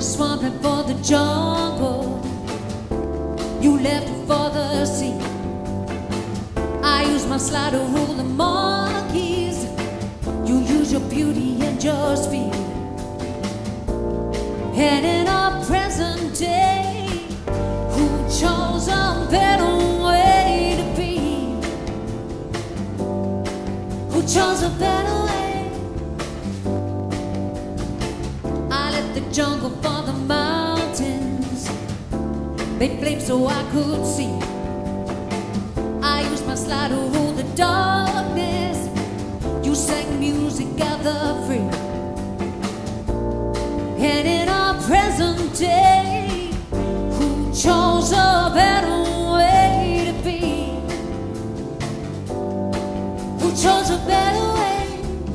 swamp and for the jungle. You left it for the sea. I use my slide to rule the monkeys. You use your beauty and your speed. And in our present day, who chose a better way to be? Who chose a better way? I left the jungle for the mountains. Made flames so I could see. I used my slide to rule the darkness. You sang music out the free. And in our present day, who chose a better way to be? Who chose a better way?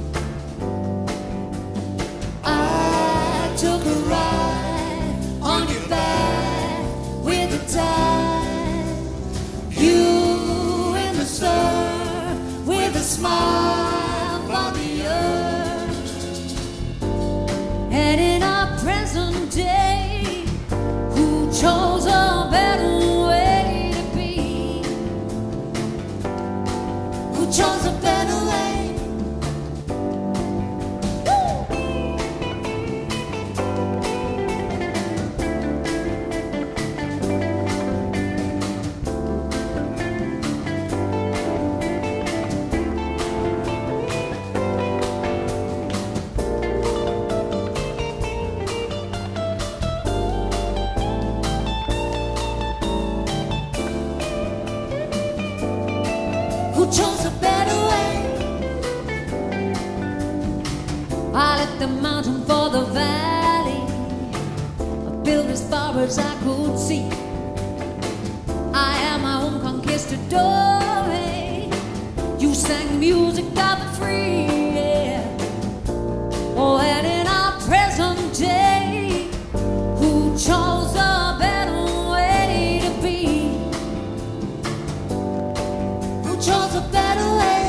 I took a ride on your back with the tide. You in the sun with a smile for the earth. And in our present day, who chose a better way to be? Who chose a better way? Who chose a better way? I left the mountain for the valley. I built as far as I could see. I am my own conquistador. You sang music of the free, yeah. Oh, and in our present day, who chose a better way to be? Who chose a better way?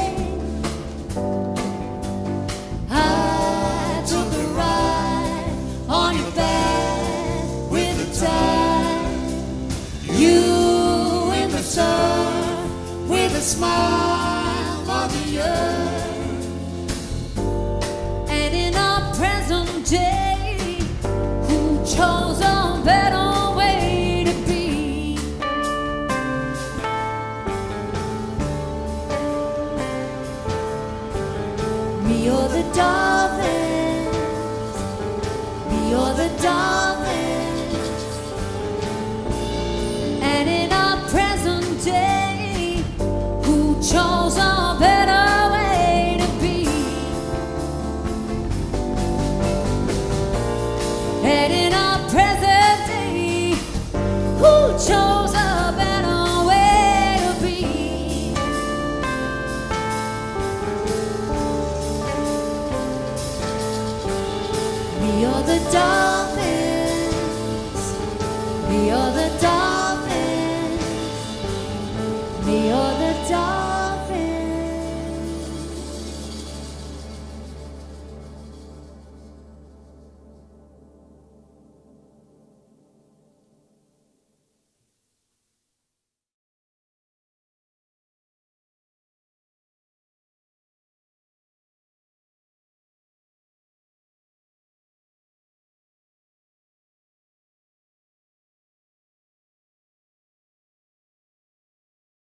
I took a ride on your back with the tide. You in the sun with a smile for the earth. And in our present day, who chose a better way to be? Me or the Dolphins? Me or the Dolphins? And in our present day, who chose a better way to be? And in our present day, who chose a better way to be? Me or the Dolphins? Me or the Dolphins? Me or the Dolphins?